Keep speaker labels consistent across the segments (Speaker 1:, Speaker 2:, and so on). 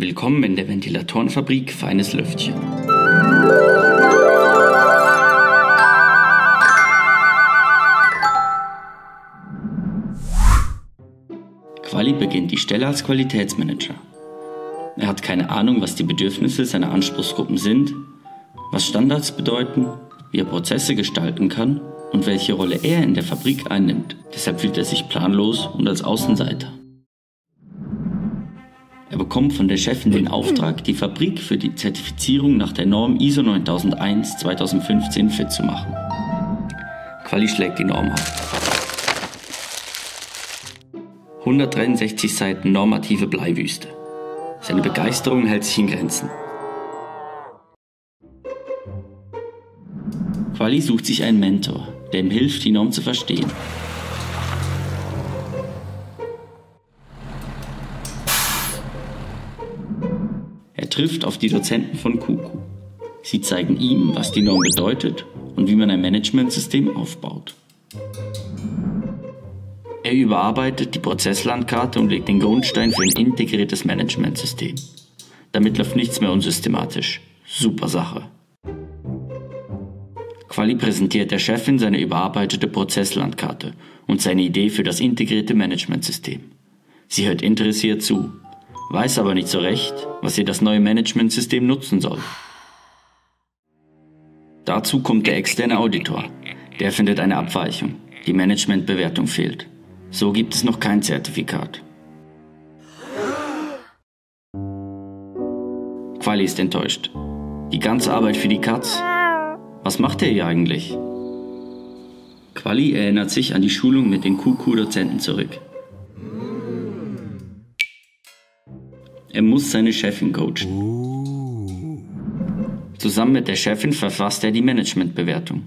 Speaker 1: Willkommen in der Ventilatorenfabrik Feines Lüftchen. Quali beginnt die Stelle als Qualitätsmanager. Er hat keine Ahnung, was die Bedürfnisse seiner Anspruchsgruppen sind, was Standards bedeuten, wie er Prozesse gestalten kann und welche Rolle er in der Fabrik einnimmt. Deshalb fühlt er sich planlos und als Außenseiter. Er bekommt von der Chefin den Auftrag, die Fabrik für die Zertifizierung nach der Norm ISO 9001-2015 fit zu machen. Quali schlägt die Norm auf. 163 Seiten normative Bleiwüste. Seine Begeisterung hält sich in Grenzen. Quali sucht sich einen Mentor, der ihm hilft, die Norm zu verstehen. Er trifft auf die Dozenten von KUKU. Sie zeigen ihm, was die Norm bedeutet und wie man ein Managementsystem aufbaut. Er überarbeitet die Prozesslandkarte und legt den Grundstein für ein integriertes Managementsystem. Damit läuft nichts mehr unsystematisch. Super Sache. Quali präsentiert der Chefin seine überarbeitete Prozesslandkarte und seine Idee für das integrierte Managementsystem. Sie hört interessiert zu, weiß aber nicht so recht, was ihr das neue Managementsystem nutzen soll. Dazu kommt der externe Auditor. Der findet eine Abweichung. Die Managementbewertung fehlt. So gibt es noch kein Zertifikat. Quali ist enttäuscht. Die ganze Arbeit für die Katz. Was macht er hier eigentlich? Quali erinnert sich an die Schulung mit den KUKU-Dozenten zurück. Er muss seine Chefin coachen. Zusammen mit der Chefin verfasst er die Managementbewertung.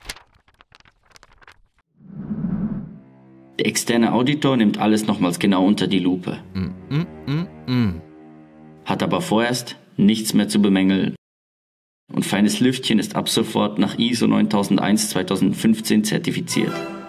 Speaker 1: Der externe Auditor nimmt alles nochmals genau unter die Lupe. Hat aber vorerst nichts mehr zu bemängeln. Und Feines Lüftchen ist ab sofort nach ISO 9001-2015 zertifiziert.